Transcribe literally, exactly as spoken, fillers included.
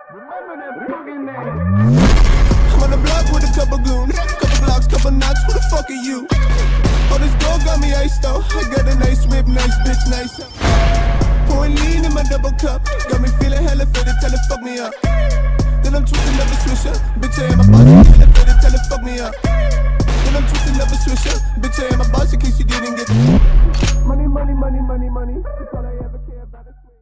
Remember them fucking names. I'm on the block with a couple goons, couple blocks, couple knots. Who the fuck are you? Oh, this girl got me iced out. I got a nice whip, nice bitch, nice. Pouring lean in my double cup, got me feeling hella faded, tell her fuck me up. Then I'm twisting up a swisher, bitch I am a boss, hella faded, tell her fuck me up. Then I'm twisting up a swisher, bitch I am a boss in case you didn't get money, money, money, money, money. That's all I ever care about.